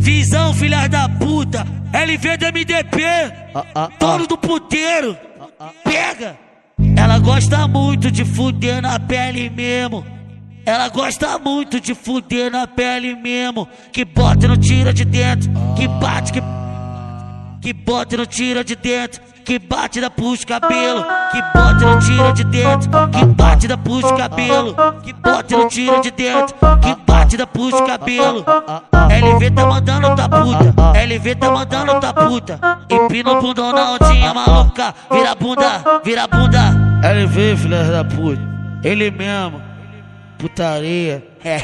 Visão, filha da puta. LV do MDP, dono do puteiro. Pega. Ela gosta muito de fuder na pele mesmo. Ela gosta muito de fuder na pele mesmo. Que bota e não tira de dentro. Que bate, que bota e não tira de dentro. Que bate da puxa cabelo. Que bota e não tira de dentro. Que bate da puxa cabelo. Que bota e não tira de dentro. Que bate da puxa cabelo. LV tá mandando tá puta. LV tá mandando tá puta. Empina o bundão na ondinha maluca. Vira bunda, vira bunda. LV, filha da puta. Ele mesmo. Putaria.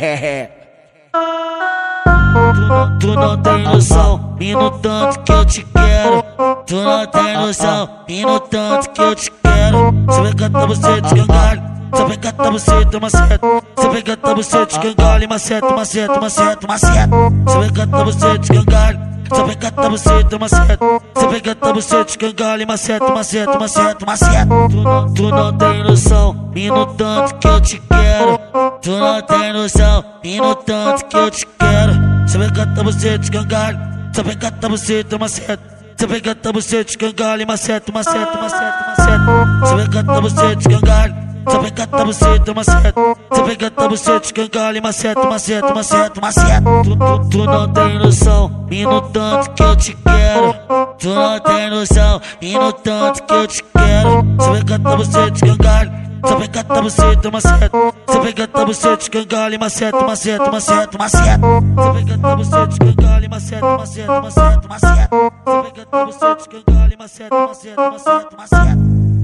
Tu não tem noção, e no tanto que eu te quero. Tu não tem noção, e no tanto que eu te quero. Se vem cantar você de cangalho, se vem cantar você de maceta. Se vem cantar você de cangalho, maceta, maceta, maceta, maceta. Se vem cantar você de cangalho, se vem cantar você de maceta. Se vem cantar você de cangalho, maceta, maceta, maceta, maceta. Tu não tem noção, e no tanto que eu te quero. Tu não tem noção, e no tanto que eu te quero. Se vem cantar você de cangalho, se vem cantar você de maceta. Se vem cantar você de cangalho, maceta, maceta, maceta, maceta. Se vem cantar você de cangalho, se vem cantar você de maceta. Se vem cantar você de cangalho, maceta, maceta, maceta, maceta. Tu não tem noção, e no tanto que eu te quero. Tu não tem noção, e no tanto que eu te quero. Se vem cantar você de cangalho, se vem cantar você de maceta. Se vem cantar você de cangalho, maceta, maceta, maceta, maceta. Se vem cantar você de cangalho, maceta, maceta, maceta, maceta. Se vem cantar você de cangalho, maceta, maceta, maceta, maceta.